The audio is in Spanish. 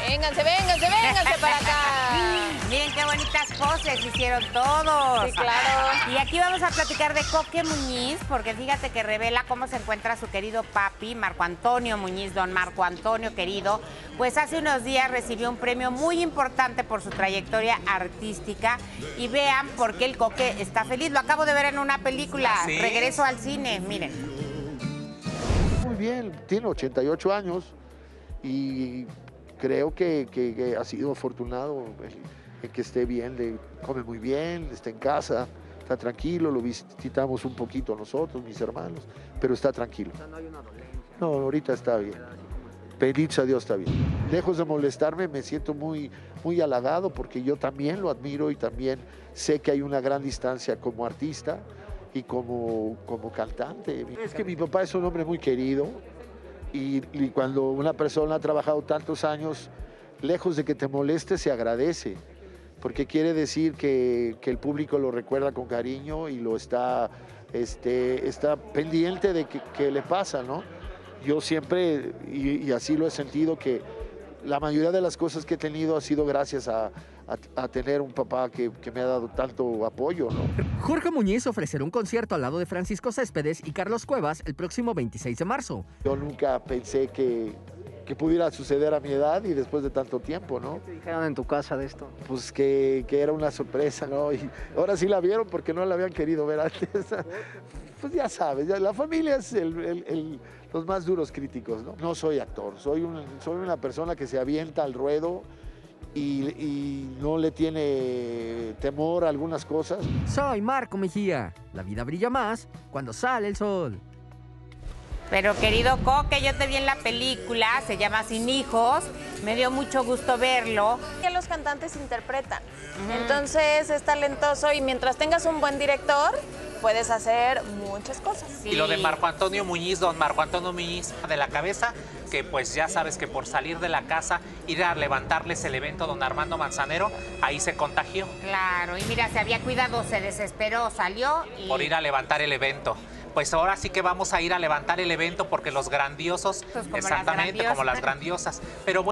Vénganse, vénganse, vénganse para acá. Miren qué bonitas poses hicieron todos. Sí, claro. Y aquí vamos a platicar de Coque Muñiz, porque fíjate que revela cómo se encuentra su querido papi, Marco Antonio Muñiz, don Marco Antonio querido. Pues hace unos días recibió un premio muy importante por su trayectoria artística. Y vean por qué el Coque está feliz. Lo acabo de ver en una película, ¿Sí? Regreso al cine, miren. Muy bien, tiene 88 años y creo que ha sido afortunado en que esté bien, come muy bien, está en casa, está tranquilo, lo visitamos un poquito nosotros, mis hermanos, pero está tranquilo. No hay una dolencia. No, ahorita está bien. Bendito a Dios, está bien. Lejos de molestarme, me siento muy halagado porque yo también lo admiro y también sé que hay una gran distancia como artista y como cantante. Es que mi papá es un hombre muy querido y cuando una persona ha trabajado tantos años, lejos de que te moleste, se agradece, porque quiere decir que el público lo recuerda con cariño y lo está pendiente de qué le pasa, ¿no? Yo siempre, y así lo he sentido, que la mayoría de las cosas que he tenido ha sido gracias a tener un papá que me ha dado tanto apoyo, ¿no? Jorge Muñiz ofrecerá un concierto al lado de Francisco Céspedes y Carlos Cuevas el próximo 26 de marzo. Yo nunca pensé que pudiera suceder a mi edad y después de tanto tiempo, ¿no? ¿Qué te dijeron en tu casa de esto? Pues que era una sorpresa, ¿no? Y ahora sí la vieron porque no la habían querido ver antes. Pues ya sabes, la familia es los más duros críticos, ¿no? No soy actor, soy una persona que se avienta al ruedo y no le tiene temor a algunas cosas. Soy Marco Mejía. La vida brilla más cuando sale el sol. Pero querido Coque, yo te vi en la película, se llama Sin Hijos, me dio mucho gusto verlo. Que los cantantes interpretan. Entonces es talentoso y mientras tengas un buen director, puedes hacer muchas cosas. Sí. Y lo de Marco Antonio Muñiz, don Marco Antonio Muñiz de la cabeza, que pues ya sabes que por salir de la casa, ir a levantarles el evento a don Armando Manzanero, ahí se contagió. Claro, y mira, se había cuidado, se desesperó, salió y... Por ir a levantar el evento. Pues ahora sí que vamos a ir a levantar el evento porque los grandiosos, Pues como las exactamente como las grandiosas. grandiosas. Pero